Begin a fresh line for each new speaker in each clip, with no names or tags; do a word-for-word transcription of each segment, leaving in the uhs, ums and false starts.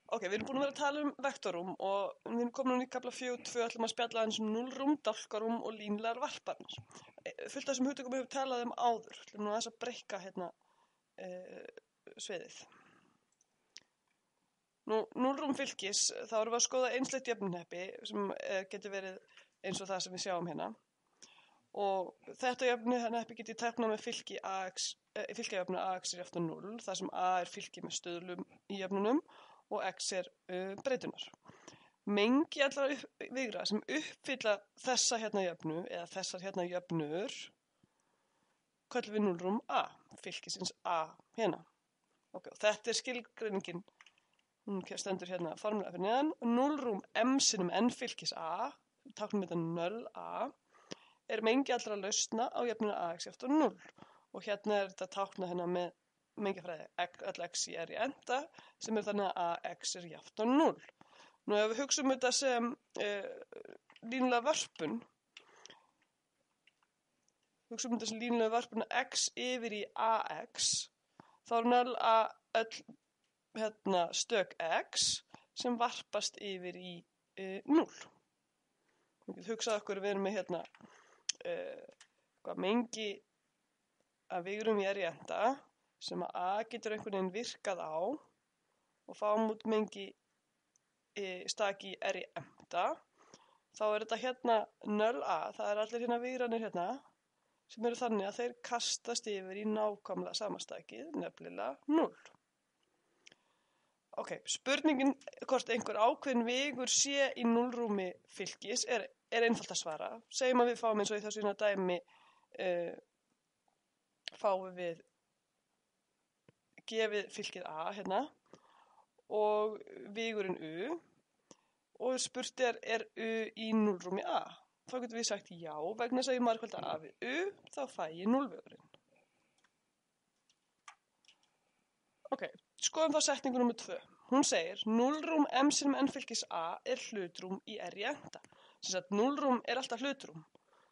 Ok, við erum búin að vera að tala um vektorrúm og við erum komin í kafla fjögur tvö ætlum að spjalla aðeins um núllrúm, dálkarúm og línulegar varpanir. Fullt af þessum hugtökum við höfum talað um áður. Ætlum nú aðeins að breikka hérna e, sviðið. Nú, núllrúm fylkis, þá erum við að skoða einsleitt jöfnuhneppi sem e, getur verið eins og það sem við sjáum hérna. Og þetta jöfnuhneppi getur ég teknað með fylki ax, e, fylkijöfnu ax er jafnt á núll, þar sem a er fylki með stöðlum í jöfnunum og x er uh, breytunar. Mengi allra vigra sem uppfylla þessa hérna jöfnu eða þessar hérna jöfnur köllum við núllrúm a, fylkisins a hérna. Okay, þetta er skilgreiningin, hún stendur hérna formulega fyrir neðan. Núllrúm m sinnum n fylkis a, táknum þetta null a, er mengi allra lausna á jöfnuna ax jafnt á núll. Og hérna er þetta táknað hérna með mengifræði all x í r í enda sem er þannig að x er jafnt á núll. Nú ef við hugsaum þetta sem uh, línulega vörpun, hugsaum þetta sem línulega vörpun x yfir í ax, þá er null a öll hérna, stök x sem varpast yfir í uh, núll. Við getum hugsað okkur við erum með hérna uh, mengi að vigrum í r í enda sem að a getur einhvern veginn virkað á og fáum út mengi e, staki r í enda, þá er þetta hérna null a, það er allir hérna vigranir hérna sem eru þannig að þeir kastast yfir í nákvæmlega samastakið, nefnilega núll. Ok, spurningin hvort einhver ákveðin vigur sé í núllrúmi fylkis er, er einfalt að svara. Segjum að við fáum eins og í þessu hérna dæmi uh, fáum við gefið fylkið a hérna og vigurinn u og spurt er, er u í núllrúmi a? Þá getum við sagt já, vegna þess að ég margfalda a við u, þá fæ ég núllvegurinn. Ok, skoðum þá setningu númer tvö. Hún segir, núllrúm m sinnum n fylkis a er hlutrúm í r í enda. Sem sagt, núllrúm er alltaf hlutrúm.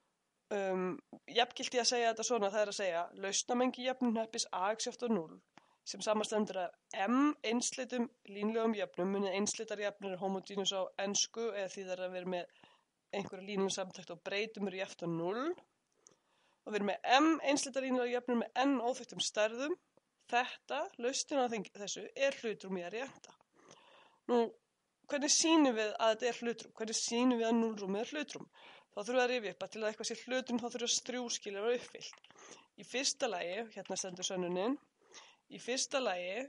Um, jafngildi að segja þetta svona, það er að segja, lausnamengi jöfnuhneppis ax jafnt á núll sem samanstendur að m einsleitum línulegum jöfnum, munið einsleitar jöfnur er homogínus á ensku eða því það er að vera með einhverja línum samtækt og breytum eru jafnt á núll og við erum með m einsleitar línulega jöfnur með n óþekktum stærðum. Þetta, lausnin á þessu, er hlutrúm í r í enda. Nú, hvernig sýnum við að þetta er hlutrúm? Hvernig sýnum við að núllrúmið er hlutrúm? Þá þurfum við að rifja upp að til að eitthvað sé hlutrúm þá þurfum að þrjú vera uppfyllt. Í fyrsta lagi, hérna stendur sönnunin, í fyrsta lagi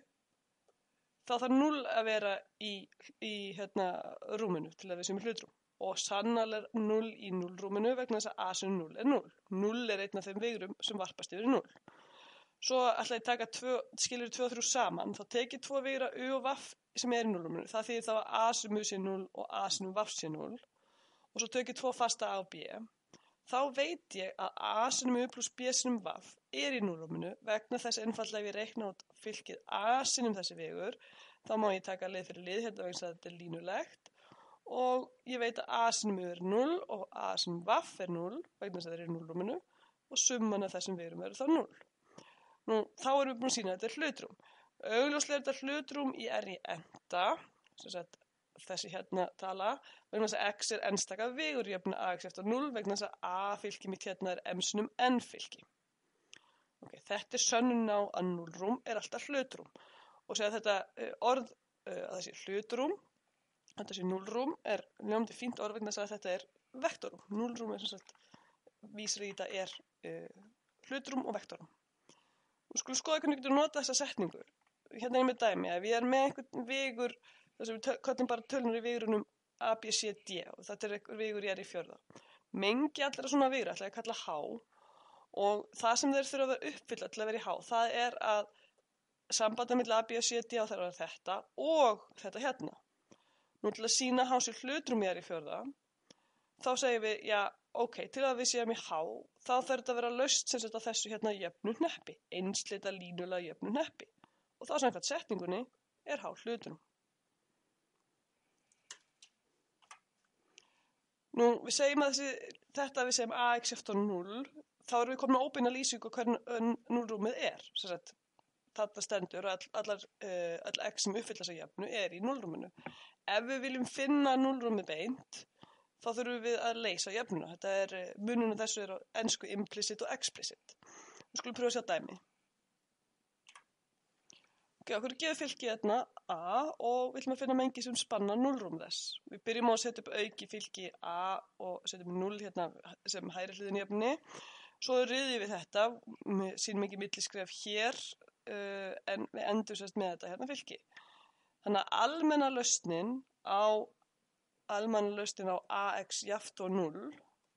þá þarf núll að vera í, í hérna, rúminu til að við séum hlutrúm. Og sannarlega er núll í núllrúminu vegna þess að a sem núll er núll. núll er einn af þeim vigrum sem varpast yfir núll. Svo ætla ég að taka tvö, skilur tvö og þrjú saman, þá tekið tvo vigra u og vaff sem er í núllrúminu. Það þýðir þá að a sem u sé núll og a sem vaff sé núll. Og svo tekið tvo fasta a og b. Þá veit ég að a sem u plus b sem vaff er í núllrúminu vegna þess einfaldlega ef ég reikna út fylkið a sem þessi vigur, þá má ég taka lið fyrir lið hérna vegna þess að þetta er línulegt. Og ég veit að a sem u er núll og a sem vaff er núll vegna þess að þetta er í núllrúminu og summan af þessum vigurum eru þá núll. Nú, þá erum við búin að sína að þetta er hlutrúm. Augljóslega er þetta hlutrúm í r í enda, sem sagt þessi hérna tala, vegna þess að x er einstaka vigur jöfnu ax eftir núll vegna þess að a fylki mitt hérna er m sinnum n fylki. Okay, þetta er sönnun á að núllrúm er alltaf hlutrúm. Og segja þetta uh, orð uh, að þessi hlutrúm, þetta sé núllrúm, er ljómandi fínt orð vegna þess að þetta er vektorrúm. Núllrúm er sem sagt, vísir í þetta er uh, hlutrúm og vektorrúm. Og skulum skoða hvernig við getum notað þessa setningu. Hérna er með dæmi að við erum með einhvern vigur, þess að við köllum bara tölunur í vigurunum a, b, c, d og þetta er einhver vigur í r í fjórða. Mengi allra svona vigur ætla ég að kalla h og það sem þeir þurfa að vera uppfylla til að vera í h, það er að sambandið milli a, b og c, d og það er þetta og þetta hérna. Nú til að sýna h sér hlutrúm í r í fjórða, þá segjum við, já, ok, til að við séum í h, þá þarf þetta að vera laust sem sagt á þessu hérna jöfnu hneppi, einsleita línulega jöfnu hneppi. Og þá samkvæmt setningunni er h hlutrúm. Nú, við segjum að þessi, þetta við segjum ax eftir núll, þá erum við komin að óbeina lýsingu á hvernig núllrúmið er. Sem sagt, þarna stendur all, allar, uh, all x sem uppfylla þessa jöfnu er í núllrúminu. Ef við viljum finna núllrúmi beint, þá þurfum við að leysa jöfnuna. Þetta er, munurinn á þessu er á ensku implicit og explicit. Við skulum pröfa að sjá dæmi. Ok, okkur er gefið fylki hérna A og við ætlum að finna mengi sem spanna núllrúm þess. Við byrjum á að setja upp auki fylki A og setjum núll hérna sem hægri hliðin í jöfnunni. Svo riðjum við þetta, sínum ekki milliskref hér, uh, en við endur sérst með þetta hérna fylki. Þannig að almenna lausnin á, almenna lausnin á ax jafnt og núll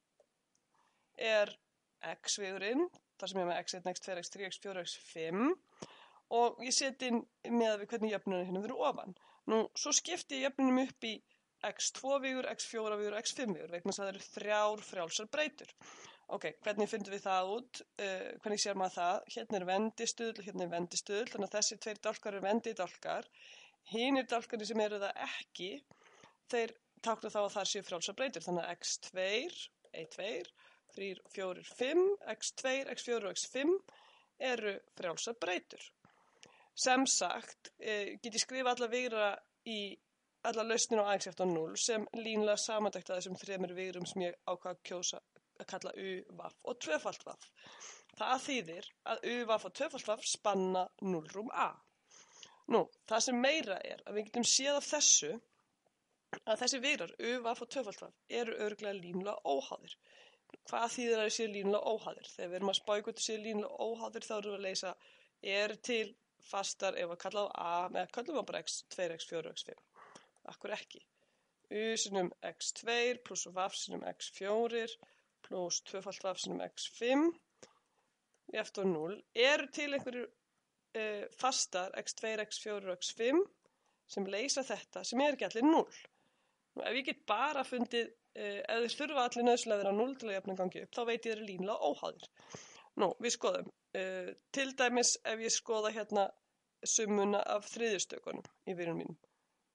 er x-vegurinn, þar sem ég er með x eitt, x tvö, x þrjú, x fjögur, x fimm og ég seti inn með við hvernig jöfnunum hérna fyrir ofan. Nú, svo skipti ég jöfnunum upp í x tvö vegur, x fjögur vegur og x fimm vegur vegna þess að það eru þrjár frjálsar breytur. Ok, hvernig fundum við það út? Uh, hvernig sér maður það? Hérna er vendistuðl og hérna er vendistuðl, þannig að þessi tveir dálkar eru vendidálkar. Hinir dálkarnir sem eru það ekki, þeir tákna þá að það séu frjálsar breytur, þannig að x tvö, eitt, tvö, þrjú, fjögur, fimm, x tvö, x fjögur og x fimm eru frjálsar breytur. Sem sagt, uh, get ég skrifa alla vigra í alla lausnir á ax jafnt og núll sem línlega samandægt að þessum þremur vigrum sem ég ákvað að kjósa að kalla u, vaff og tvöfalt vaff. Það þýðir að u, vaff og tvöfalt vaff spanna núllrúm A. Nú, það sem meira er að við getum séð af þessu að þessi vigrar, u, vaff og tvöfalt vaff, eru örugglega línulega óháðir. Hvað þýðir að þeir séu línulega óháðir? Þegar við erum að spá í hvort þeir séu línulega óháðir þá erum við að leysa er til fastar ef að kalla á A með að kallum á bara x tvö, x fjögur og x fimm. Akkur ekki. U sinnum x tvö pluss vaff sinnum x fjögur pluss tvöfalt vaff sinnum x fimm jafnt og núll eru til einhverju uh, fastar x tvö, x fjögur og x fimm sem leysa þetta sem er ekki allir núll. Nú, ef ég get bara fundið, uh, ef þeir þurfa allir nauðsynlega að vera núll til að jöfna gangi upp, þá veit ég þeir eru línulega óháðir. Nú, við skoðum. Uh, til dæmis ef ég skoða hérna summuna af þriðjustökunum í viðrum mínum.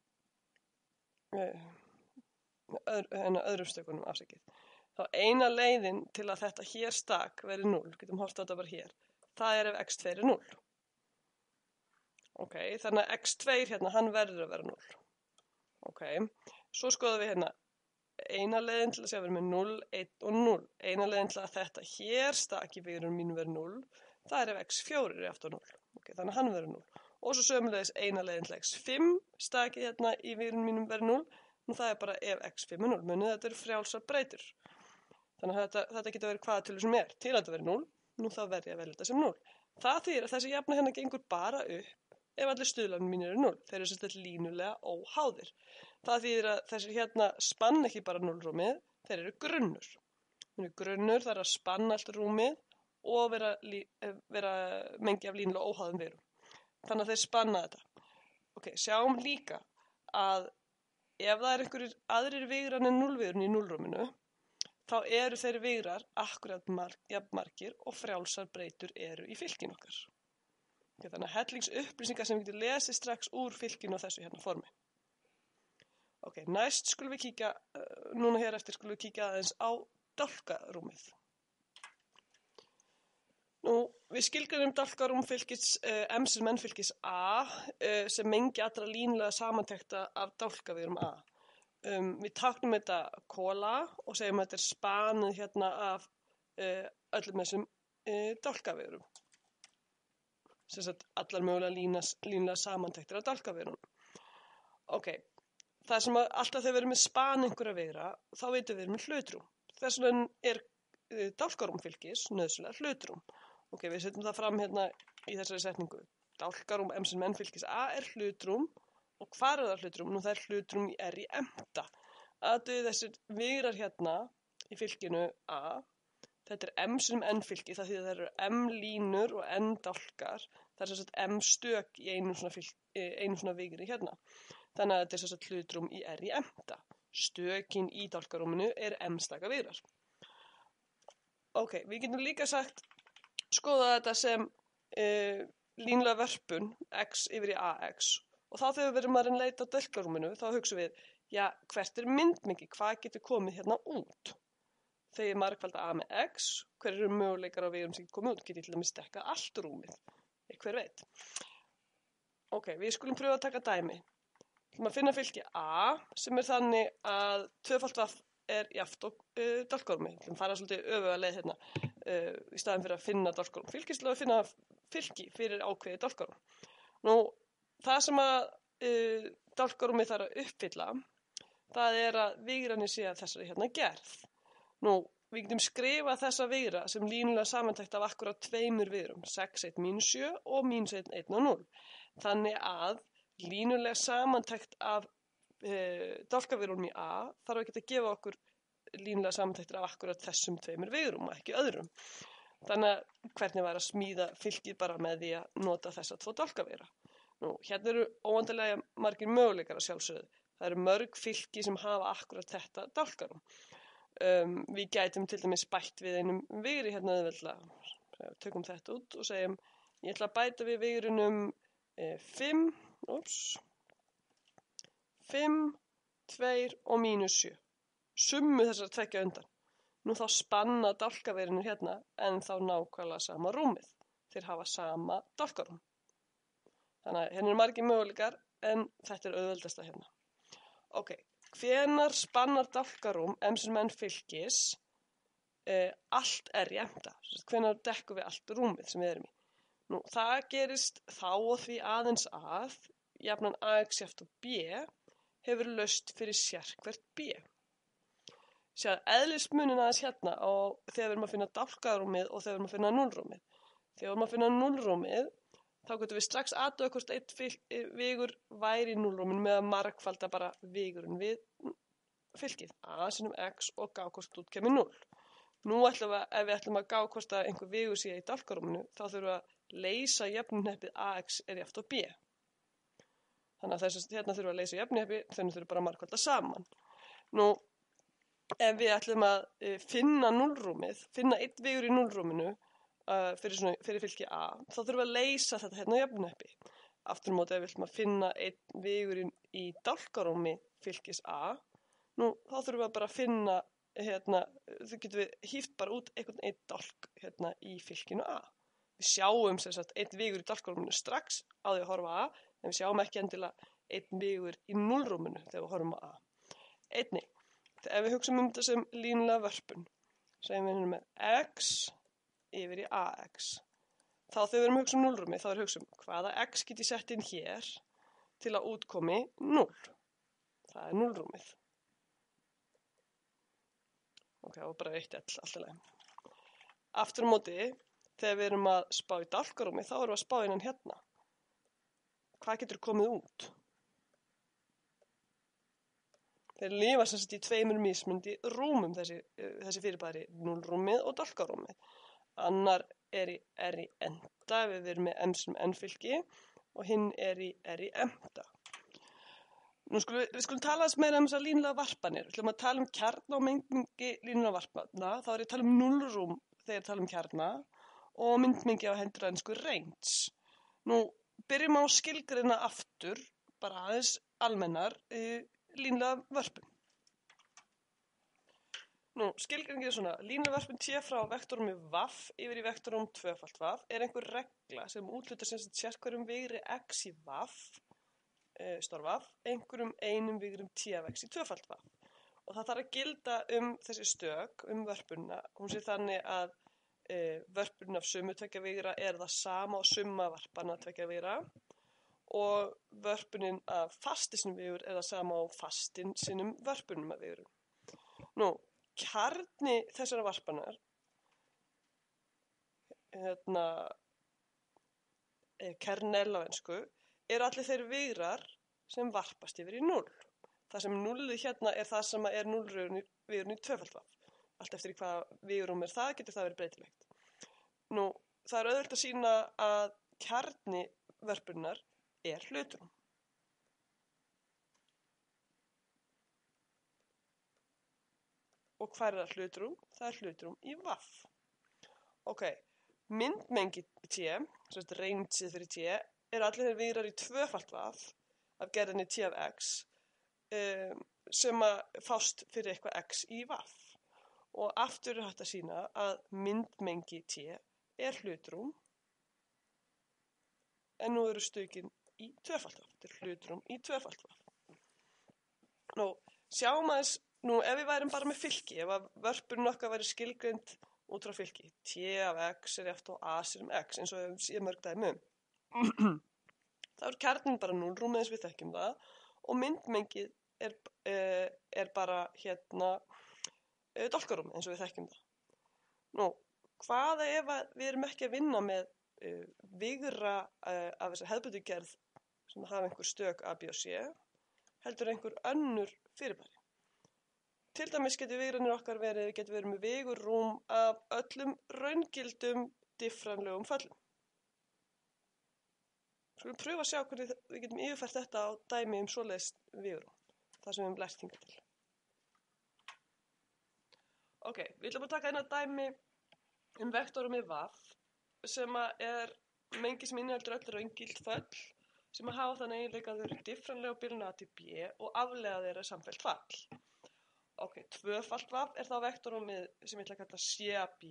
Uh, öðr, hérna öðrum stökunum afsakið. Þá eina leiðin til að þetta hér stak veri núll, getum horft á þetta bara hér, það er ef x tvö er núll. Ok, þannig að x tvö hérna, hann verður að vera núll. Ok, svo skoðum við hérna, eina leiðin til að segja verið með núll, eitt og núll. Eina leiðin til að þetta hér stak í vigrum mínu verið núll, það er ef x fjögur er aftur núll. Ok, þannig að hann verður núll. Og svo sömulegis eina leiðin til x fimm stak hérna í vigrum mínum verið núll, nú það er bara ef x fimm er núll. Munið þetta eru frjálsar breytur. Þannig að þetta, þetta getur verið hvaða tölur sem er. Til að þetta verið núll, nú þá verð ég að velja þetta sem núll. Það þýðir að þessi jafna hérna gengur bara upp ef allir stuðlarnir mínir eru núll. Þeir eru sem þetta línulega óháðir. Það þýðir að þessi hérna spann ekki bara núllrúmið, þeir eru grunnur. Þeir eru grunnur, það er að spanna allt rúmið og vera, vera mengi af línulega óháðum verum. Þannig að þeir spanna þetta. Ok, sjáum líka að ef það er einhverjir aðrir vigrar en núllvigrun í núllrúminu, þá eru þeir vigrar akkurat jafnmargir og frjálsar breytur eru í fylkinu okkar. Okay, þannig að hellings upplýsingar sem við getum lesið strax úr fylkinu á þessu hérna formi. Ok, næst skulum við kíkja, uh, núna hér eftir skulum við kíkja aðeins á dálkarúmið. Nú, við skilgreinum dálkarúm fylkis uh, M sem N fylkis A uh, sem mengi allra línulega samantekta af dálkavigrum A. Um, við táknum þetta kola og segjum að þetta er spanið hérna af uh, öllum þessum uh, dálkavigrum. Sem sagt allar mögulega línas, línulega samantektir af dálkavigrum. Ok, það sem að alltaf þegar við erum með span einhverja vigra, þá veitum við erum með hlutrúm. Þess vegna er uh, dálkarúm fylkis nöðsynlega hlutrúm. Ok, við setjum það fram hérna í þessari setningu. Dálkarúm M sem N fylkis A er hlutrúm. Og hvar er það hlutrúm? Nú það er hlutrúm í R í emta. Aðduð þessir vigrar hérna í fylkinu A. Þetta er M sem N fylki, það þýðir að það eru M línur og N dálkar. Það er sem sagt M stök í einu svona, fylk, einu svona vigri hérna. Þannig að þetta er sem sagt hlutrúm í R í emta. Stökin í dálkarúminu er M staka vigrar. Ok, við getum líka sagt, skoða þetta sem uh, línulega vörpun x yfir í ax. Og þá þegar við erum að leita á dálkarúminu, þá hugsaum við, já, hvert er myndmengi, hvað getur komið hérna út? Þegar ég margfalda A með x, hver eru möguleikar á vegum sem getur komið út? Get ég til dæmis dekkað allt rúmið? hver veit. Ok, við skulum pröfa að taka dæmi. Við ætlum að finna fylki A sem er þannig að tvöfalt V er jafnt og uh, dálkormi. Við ætlum að fara svolítið öfuga leið hérna uh, í staðin fyrir að finna dálkorm fylkis til að finna fylki fyrir ákveðið dálkorm. Nú, það sem að uh, dálkormi þarf að uppfylla, það er að vigranir sé að þessari hérna gerð. Nú, við getum skrifað þessa vigra sem línulega samantekt af akkurat tveimur vigrum, sex, eitt, mínus sjö og mínus eitt, einn og núll. Þannig að línulega samantekt af e, dálkavigrunum í A þarf ekki að gefa okkur línulega samantektir af akkurat þessum tveimur vigrum og ekki öðrum. Þannig að hvernig var að smíða fylkið bara með því að nota þessa tvo dálkavigra. Nú, hérna eru óendanlega margir möguleikar að sjálfsögðu. Það eru mörg fylki sem hafa akkurat þetta dálkarum. Um, við gætum til dæmis bætt við einum vigri hérna auðveldlega. Tökum þetta út og segjum, ég ætla að bæta við vigrunum e, fimm, ups, fimm, tveir og mínus sjö. Summu þessar tvekja undan. Nú þá spanna dálkavigrunir hérna en þá nákvæmlega sama rúmið. Þeir hafa sama dálkarúm. Þannig að hérna eru margir möguleikar en þetta er auðveldasta hérna. Ok, hvenær spannar dálkarúm M sem N fylkis eh, allt er jafnt? Hvenær dekkum við allt rúmið sem við erum í? Nú, það gerist þá og því aðeins að jafnan ax jafnt og b hefur laust fyrir sérhvert b. Sér eðlismunin aðeins hérna og þegar við erum að finna dálkarúmið og þegar við erum að finna núllrúmið. Þegar við erum að finna núllrúmið þá getum við strax aðtöða hvort einn vigur væri í núllrúminu með að margfalda bara vigurinn við fylkið a sinnum x og gá hvort út kemur núll. Nú ætlum við, ef við ætlum að gá hvort að einhver vigur sé í dálkarúminu, þá þurfum við að leysa jöfnuhneppið ax er jafnt og b. Þannig að þess að hérna þurfum við að leysa jöfnuhneppi, þannig þurfum við bara að margfalda saman. Nú, ef við ætlum að finna núllrúmið, finna einn vigur í núllrúminu, Uh, fyrir, svona, fyrir fylki A, þá þurfum við að leysa þetta hérna jöfnuhneppi. Aftur á móti ef við ætlum að finna einn vigurinn í dálkarúmi fylkis A, nú þá þurfum við bara að finna, hérna, þau getum við híft bara út einhvern einn dálk hérna í fylkinu A. Við sjáum sem sagt einn vigur í dálkarúminu strax á því að horfa A, en við sjáum ekki endilega einn vigur í núllrúminu þegar við horfum á A. Einnig, ef við hugsum um þetta sem línulega vörpun, segjum við hérna með x yfir í ax. Þá þegar við erum að hugsa um núllrúmið, þá er hugsa um hvaða x get ég sett inn hér til að útkomi núll. Það er núllrúmið. Ok, og bara eitt ell, allt í lagi. Aftur á móti, þegar við erum að spá í dálkarúmið, þá erum við að spá innan hérna. Hvað getur komið út? Þeir lifa sem sagt í tveimur mismundi rúmum þessi, þessi fyrirbæri, núllrúmið og dálkarúmið. Annar er í r í enda, við erum með m sem n fylki og hinn er í r í enda. Nú skulum við, við skulum tala aðeins meira um þessar línulega varpanir. Við ætlum að tala um kjarna og myndmengi línulega varpana. Þá er ég að tala um núllrúm þegar ég tala um kjarna og myndmengi á hendrænsku range. Nú byrjum á að skilgreina aftur, bara aðeins almennar, e, línulega vörpun. Nú, skilgreiningin er svona, línulega vörpun T frá vektorrúmi V yfir í vektorrúm tvöfalt V er einhver regla sem útlutar sem sagt sérhverjum vigri x í V, e, stór V, einhverjum einum vigrum T af x í tvöfalt V. Og það þarf að gilda um þessi stök, um vörpunna. Hún sé þannig að e, vörpunin af summu tveggja vigra er það sama og summa varpana tveggja vigra og vörpunin af fastisnum vigur er það sama og fastin sinnum vörpunum af vigurum. Nú, kjarni þessara varpanar, hérna, kernel á ensku, er allir þeir vigrar sem varpast yfir í núll. Það sem núllið hérna er það sem er núllvigurinn í tvöfalt V. Allt eftir í hvaða vigurum er það, getur það verið breytilegt. Nú, það er auðvelt að sýna að kjarni vörpunar er hlutrúm. Og hvað er það hlutrúm? Það er hlutrúm í V. Ok, myndmengi T, sem er rangeið fyrir T, er allir þeir vigrar í tvöfalt V af gerðinni T af x um, sem að fást fyrir eitthvað x í V. Og aftur er hægt að sýna að myndmengi T er hlutrúm en nú eru stökin í tvöfalt vaff. Þetta er hlutrúm í tvöfalt vaff. Nú, sjáum aðeins, nú ef við værum bara með fylki, ef að vörpurinn okkar væri skilgreind út frá fylki, T af x er jafnt á A sinum x, eins og við séum mörg dæmi um. þá er kjarninn bara núllrúm eins við þekkjum það og myndmengið er, uh, er bara hérna uh, dálkarúm eins og við þekkjum það. Nú, hvað ef við erum ekki að vinna með uh, vigra uh, af þessar hefðbundnu gerð sem hafa einhver stök A, B og C, heldur einhver önnur fyrirbæri. Til dæmis getur vigranir okkar verið, getur verið með vigurrúm af öllum raungildum diffranlegum föllum. Skulum pröfa að sjá hvernig við getum yfirfært þetta á dæmi um svoleiðis vigurrúm, það sem við höfum lært hingað til. Ok, við ætlum að taka eina dæmi um vektorrúmið vaff sem er mengi sem inniheldur öll raungild föll sem að hafa þann eiginleika að þau eru diffranleg á bilinu A til B og afleiða þeirra samfellt fall. Ok, tvöfalt vaff er þá vektorrúmið sem ég ætla að kalla C A B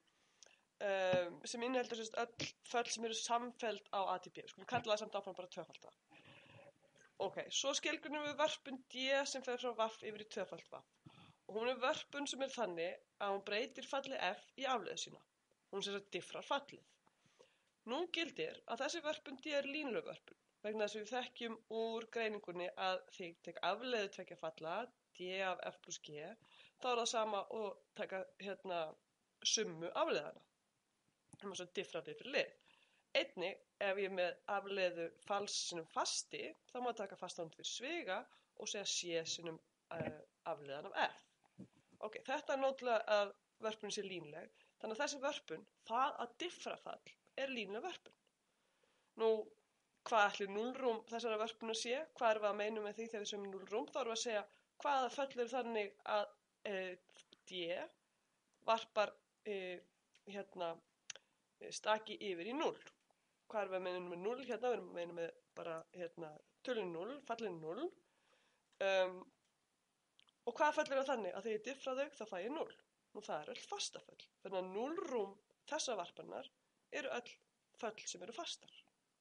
um, sem inniheldur sérst öll föll sem eru samfelld á A til B. Skulum kalla það samt áfram bara tvöfalt vaff. Ok, svo skilgreinum við vörpun D sem fer frá vaff yfir í tvöfalt vaff. Og hún er vörpun sem er þannig að hún breytir falli F í afleiðu sína. Hún sem sagt diffrar fallið. Nú gildir að þessi vörpun D er línuleg vörpun vegna þess að við þekkjum úr greiningunni að þegar tek afleiðu tveggja falla, D af F plus G, þá er það sama og taka hérna summu afleiðana. Það er svo diffrað yfir lið. Einnig, ef ég er með afleiðu falls sinum fasti, þá má taka fastan fyrir sviga og segja C sinum uh, afleiðan af F. Ok, þetta er náttúrulega að vörpun sé línuleg, þannig að þessi vörpun, það að diffra fall, er línuleg vörpun. Nú, hvað ætli núllrúm þessara vörpuna sé? Hvað erum við að meina með því þegar við segjum núllrúm? Þá erum við að segja hvaða föll eru þannig að e, D varpar e, hérna, staki yfir í núll. Hvað erum við að meina með núll? Hérna við erum að meina með bara hérna, tölun núll, fallin núll. Um, og hvaða föll eru þannig að þegar ég diffra þau þá fæ ég núll. Nú það eru öll fasta föll. Þannig að núllrúm þessa varpanar eru öll föll sem eru fastar.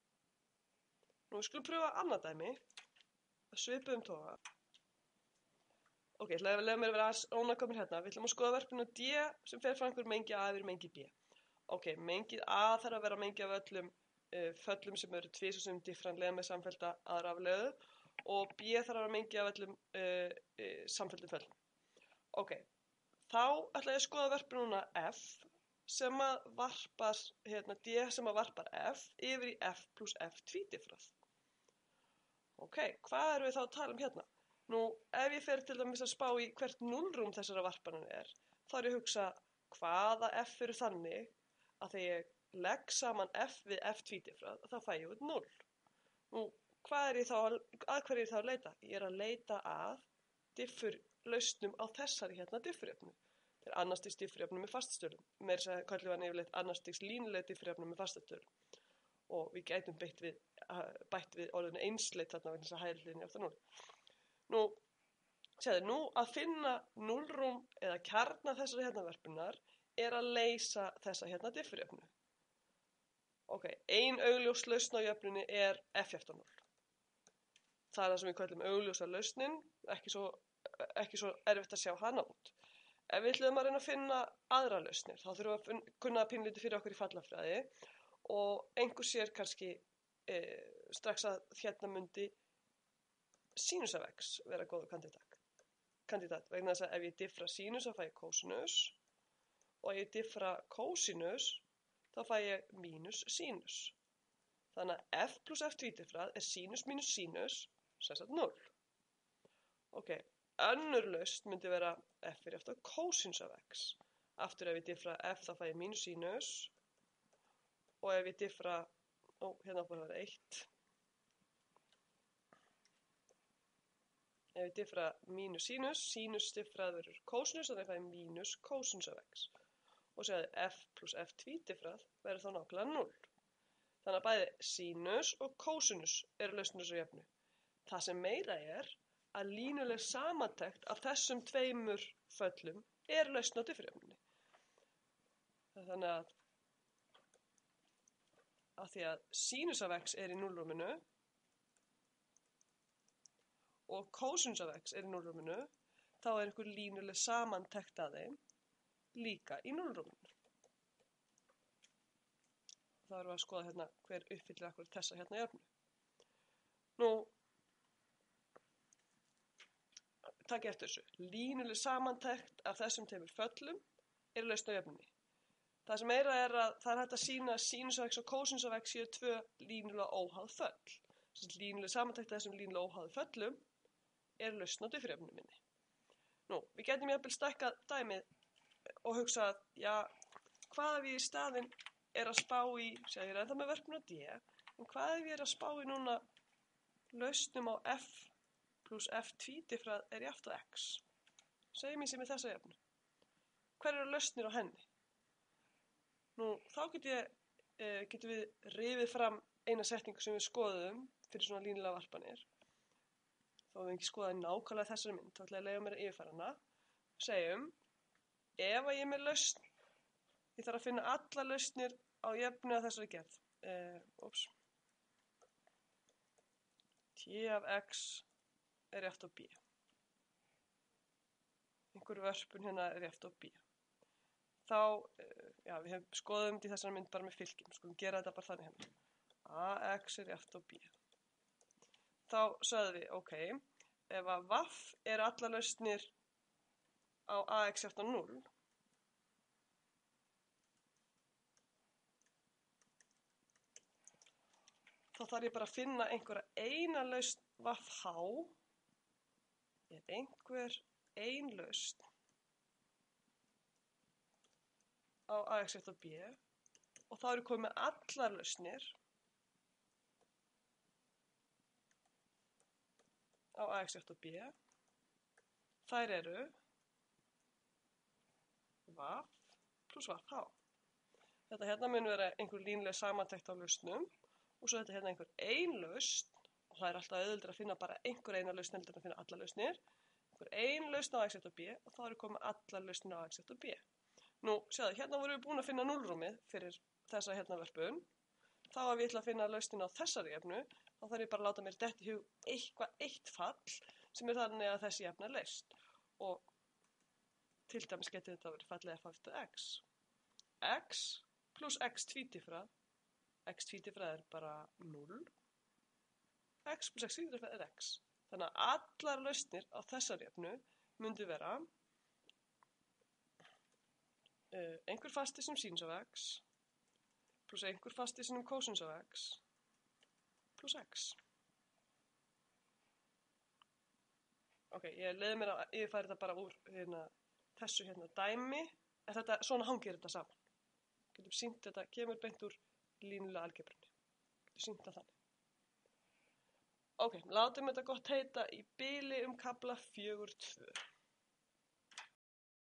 Nú við skulum pröfa annað dæmi að svipa um toga. Ok, ég ætla að lega mér að vera aðeins ónákvæmur hérna. Við ætlum að skoða verpinu D sem fer frá einhver mengi A yfir mengi B. Ok, mengið A þarf að vera mengi af öllum uh, föllum sem eru tvisvar sinnum diffranlega með samfellda aðra afleiðu og B þarf að vera mengi af öllum uh, uh, samfelldum föllum. Ok, þá ætla ég að skoða verpinu núna F sem að varpar, hérna D sem að varpar F yfir í F plus F tvídiffrað. Ok, hvað erum við þá að tala um hérna? Nú, ef ég fer til dæmis að spá í hvert núllrúm þessara varpanan er, þá er ég að hugsa hvaða F eru þannig að þegar ég legg saman F við F tvídiffrað, þá fæ ég út núll. Nú, hvað er ég þá, að hverju er ég þá að leita? Ég er að leita að diffurlausnum á þessari hérna diffurjöfnu. Þetta er annars stigs diffurjöfnu með fastastöðum. Meira þess að kallum við hann yfirleitt annars stigs línuleg diffurjöfnu með fastastöðum. Og við gætum bætt við, bætt við orðinu einsleit þarna vegna þess að hægðliðinni eftir núll. Nú, segðu, nú að finna núllrúm eða kjarna þessari hérna verpunar er að leysa þessa hérna diffurjöfnu. Ok, ein augljós lausn á jöfnunni er F jafnt á núll. Það er það sem við kallum augljósa lausnin, ekki svo, ekki svo erfitt að sjá hana út. Ef við ætlum að reyna að finna aðra lausnir, þá þurfum við að kunna pínlítið fyrir okkur í fallafræði og einhver sér kannski e, strax að hérna myndi sínus af x vera góður kandidat. Kandidat vegna þess að ef ég diffra sínus þá fæ ég kósinus og ef ég diffra kósinus þá fæ ég mínus sínus. Þannig að f plus f tvídiffrað er sínus mínus sínus sem sagt núll. Ok, önnur lausn myndi vera f er eftir kósinus af x. Aftur ef ég diffra f þá fæ ég mínus sínus og ef ég diffra, ó, hérna ábúið að vera eitt. Ef ég diffra mínus sínus, sínus diffrað verður kósinus, þannig að ég fæ mínus kósinus af x. Og segja f plus f tvídiffrað verður þá nákvæmlega núll. Þannig að bæði sínus og kósinus eru lausnir þessu jöfnu. Það sem meira er að línuleg samantekt af þessum tveimur föllum er lausn á diffurjöfnunni. Þannig að, af því að sínus af x er í núllrúminu og kósinus af x er í núllrúminu, þá er einhver línuleg samantekt að þeim líka í núllrúminu. Þá erum við að skoða hérna hver uppfyllir akkur þessa hérna jöfnu. Nú, takk eftir þessu. Línuleg samantekt af þessum tveimur föllum er lausn á jöfnunni. Það sem meira er að það er hægt að sýna að sínus af x og kósinus af x séu tvö línulega óháð föll. Þessi línuleg samantekt af þessum línulega óháðu föllum er lausn á diffurjöfnunni minni. Nú, við getum jafnvel stækkað dæmið og hugsað, já, hvað ef ég í staðinn er að spá í, sér ég er ennþá með verkefni á D, en hvað ef ég er að spá í núna lausnum á f plus f tvídifrað er jafnt á x? Segjum ég sem er þessa jöfnu. Hver eru lausnir á henni? Nú, þá get ég, eh, getum við rifið fram eina setningu sem við skoðum fyrir svona línulega varpanir. Þó við ekki skoðaði nákvæmlega þessari mynd, þá ætla ég að leyfa mér að yfirfæra hana. Segjum, ef að ég er með lausn, ég þarf að finna alla lausnir á jöfnu af þessari gerð. Eh, óps. T af x er jafnt á b. Einhver vörpun hérna er jafnt á b. Þá, já, við hefum skoðum í þessari mynd bara með fylgjum, skulum gera þetta bara þannig hérna. Ax er jafnt á b. Þá sögðum við, ok, ef að vaff er alla lausnir á ax jafnt á núll, þá þarf ég bara að finna einhverja eina lausn vaff h, er einhver ein lausn á ax jafnt á b og þá eru komið allar lausnir á ax jafnt á b. Þær eru vaff plus vaff h. Þetta hérna mun vera einhver línuleg samantekt á lausnum og svo þetta hérna einhver ein lausn og það er alltaf auðveldur að finna bara einhver eina lausn heldur en að finna allar lausnir. Einhver ein lausn á ax jafnt á b og þá eru komið allar lausnir á ax jafnt á b. Nú, sjáðu, hérna vorum við búin að finna núllrúmið fyrir þessa hérna verpun. Þá að við ætla að finna lausnin á þessari jöfnu, þá þarf ég bara að láta mér detta í hug eitthvað eitt fall sem er þannig að þessi jöfna er leyst. Og til dæmis getur þetta verið fallið f af x. X plus x tvídifrað, x tvídifrað er bara núll. X plus x tvídifrað er x. Þannig að allar lausnir á þessari jöfnu myndu vera Uh, einhver fasti sem sínus af x plus einhver fasti sem kósinus af x plus x. Ok, ég leiði mér að yfirfæra þetta bara úr hérna, þessu hérna dæmi, en þetta, svona hangir þetta saman. Getum sýnt þetta, kemur beint úr línulega algebrunni. Getum sýnt það þannig. Ok, látum þetta gott heita í bili um kafla fjögur tvö.